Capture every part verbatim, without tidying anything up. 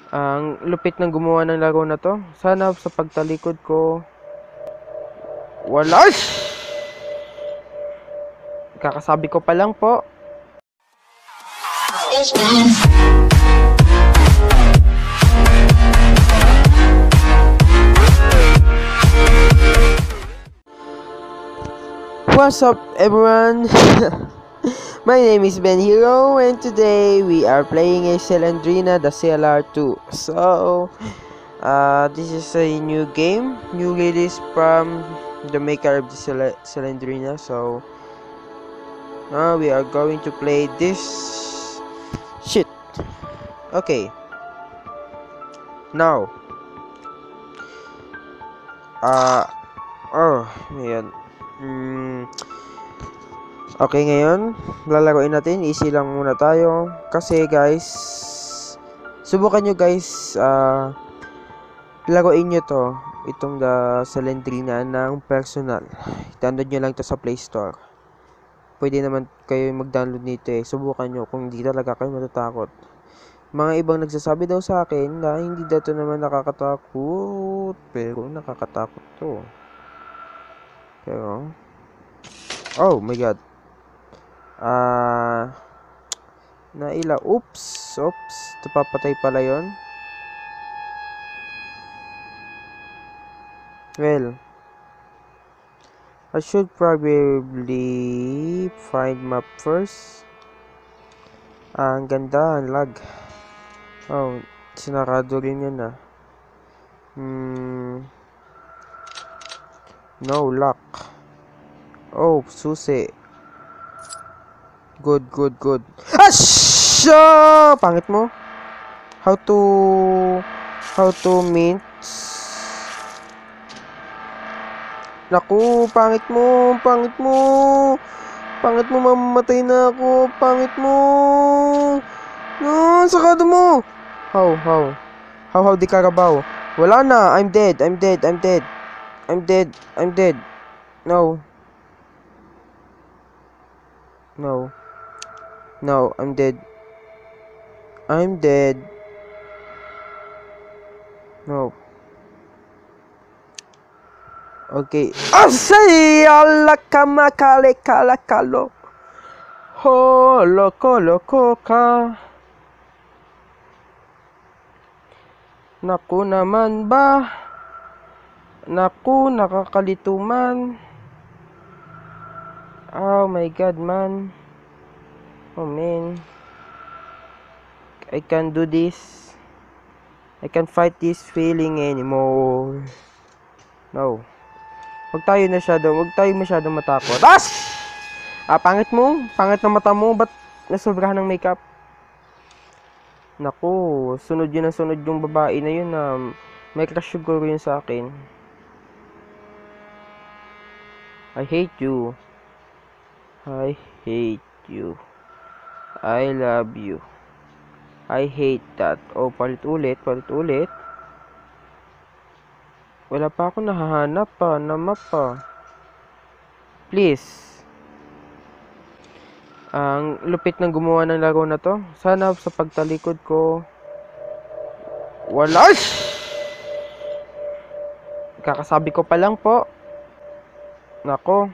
Ang lupit ng gumawa ng laro na to. Sana sa pagtalikod ko wala. Kakasabi ko pa lang po. What's up everyone? My name is Ben Hero and today we are playing a Slendrina the S Y A two. So uh, this is a new game, new release from the maker of the Slendrina. So now we are going to play this shit. Okay. Now uh oh ayan. Hmm Okay, ngayon, lalaroin natin. Easy lang muna tayo. Kasi guys, subukan nyo guys, uh, laruin nyo to. Itong the Slendrina ng personal. Download nyo lang to sa Play Store. Pwede naman kayo mag-download nito eh. Subukan nyo kung hindi talaga kayo matatakot. Mga ibang nagsasabi daw sa akin na hindi daw to naman nakakatakot. Pero nakakatakot to. Pero, oh my god. Ah, uh, naila. Oops, oops. Napapatay pala yon. Well, I should probably find map first. Ah, ang ganda, ang lag. Oh, sinarado rin yun ah. Hmm. No luck. Oh, susi. Good, good, good. Asha! Pangit mo. How to... How to mint. Naku, pangit mo. Pangit mo. Pangit mo, mamamatay na ako. Pangit mo. No, sakado mo. How, how? How, how di karabaw? Wala na. I'm dead. I'm dead. I'm dead. I'm dead. I'm dead. No. No. No, I'm dead. I'm dead. No. Okay. Asay alakama kale kala kalo. Ho loko loko ka. Naku naman ba? Naku, nakakalito man. Oh my god, man. Oh man, I can't do this. I can't fight this feeling anymore. No. Huwag tayo na masyado, huwag tayo masyadong matakot. As! Ah, pangit mo. Pangit na mata mo. Ba't nasobrahan ng makeup? Naku, sunod yun ang sunod yung babae na yun na may crush siguro yun sa akin. I hate you. I hate you. I love you. I hate that. Oh, palit ulit, palit ulit. Wala pa ako nahahanap pa, na map pa. Please. Ang lupit ng gumawa ng laro na to. Sana sa pagtalikod ko wala. Kakasabi ko pa lang po. Nako.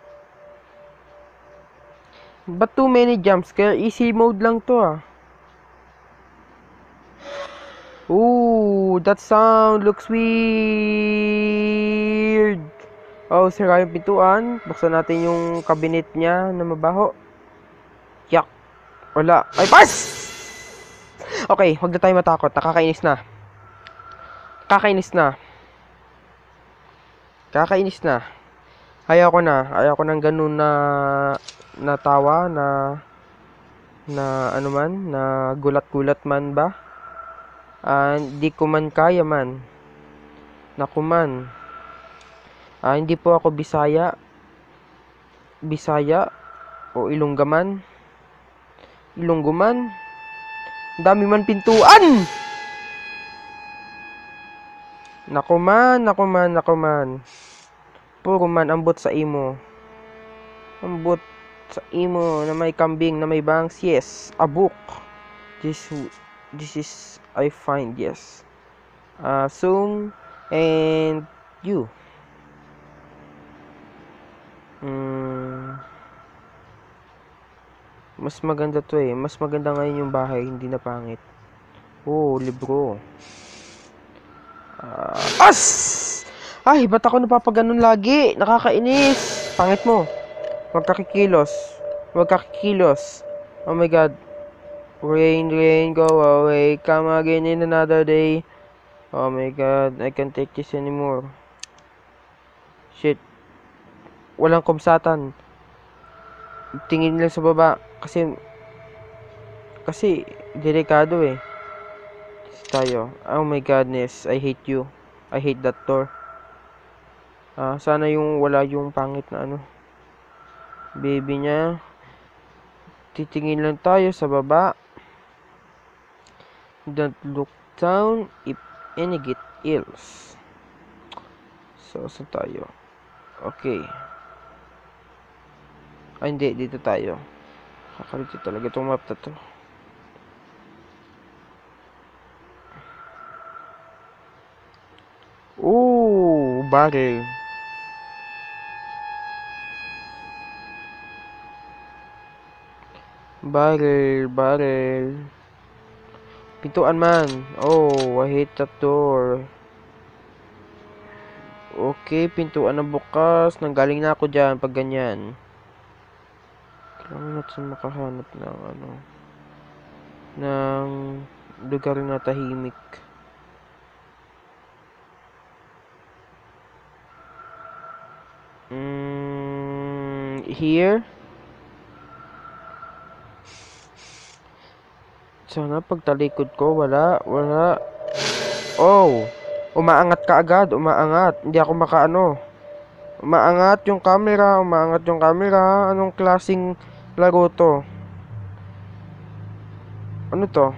But too many jumps, kaya easy mode lang to ah. Ooh, that sound looks weird. Oh, sira yung pintuan. Buksan natin yung cabinet niya na mabaho. Yak. Wala. Ay, pass! Okay, huwag na tayo matakot. Nakakainis na. Kakainis na. Kakainis na. Ayaw ko na. Ayaw ko ng ganun na natawa na na ano man, na gulat-gulat man ba? Ah, hindi ko man kaya man. Naku man. Ah, hindi po ako Bisaya. Bisaya o Ilongga man. Ilonggo man. Dami man pintuan. Naku man, naku man, naku man. Puro man ambot sa imo. Ambot sa imo na may kambing na may bangs. Yes, a book. This this is I find, yes. Uh, zoom, and you. Mm, mas maganda to eh. Mas maganda ngayon yung bahay, hindi na pangit. Oh, libro. Uh, as! Ay, ba't ako napapaganon lagi? Nakakainis. Pangit mo. Huwag ka kikilos. Huwag ka kikilos. Oh my god. Rain, rain, go away. Come again in another day. Oh my god. I can't take this anymore. Shit. Walang kumsatan. Tingin lang sa baba. Kasi, kasi, delikado eh. Kasi tayo. Oh my godness. I hate you. I hate that door. Ah, sana yung wala yung pangit na ano. Baby niya. Titingin lang tayo sa baba. Don't look down if any get ills. So, saan tayo? Okay. Ay, hindi. Dito tayo. Kakalito talaga itong map na to. Ooh, barrel. Barrel, barrel. Pintuan man. Oh, I hate that door. Okay, pintuan na bukas. Nanggaling na ako dyan pag ganyan. Kailangan natin makahanap ng ano. Ng lugar na tahimik. Mm, here. Sana pagtalikod ko, wala, wala. Oh, umaangat ka agad, umaangat. Hindi ako makaano. Umaangat yung camera, umaangat yung camera. Anong klaseng laro to? Ano to?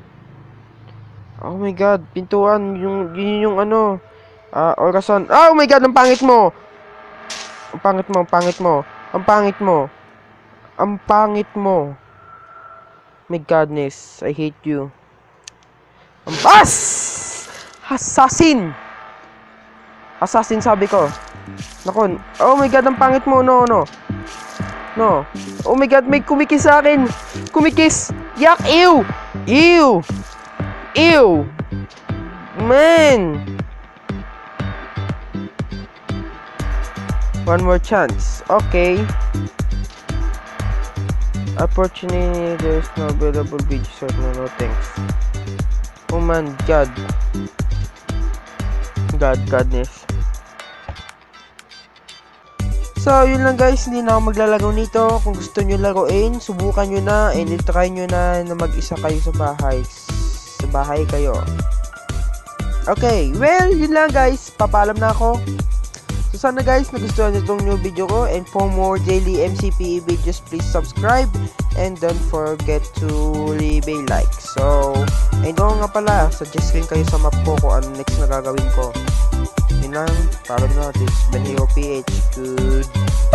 Oh my god, pintuan, yung, yun yung ano. Ah, uh, orasan. Oh my god, ang pangit mo! Ang pangit mo, ang pangit mo. Ang pangit mo. Ang pangit mo. My godness, I hate you. Ang bas! Assassin! Assassin sabi ko. Naku, oh my god, ang pangit mo. No, no. No. Oh my god, may kumikis sa akin. Kumikis. Yak, ew! Ew! Ew! Man! One more chance. Okay. Unfortunately, there's no available beach, so no, no thanks. Oh man, God. God, Godness. So, yun lang guys. Hindi na ako maglalaro nito. Kung gusto nyo laruin, subukan nyo na and try nyo na na mag-isa kayo sa bahay. Sa bahay kayo. Okay, well, yun lang guys. Papaalam na ako. So, sana guys, nagustuhan nyo itong new video ko. And for more daily M C P E videos, please subscribe. And don't forget to leave a like. So, ayun ko nga pala. Suggest rin kayo sa map ko kung ano next na gagawin ko. Yun lang. Paalam na. This is Ben Hero P H. Good.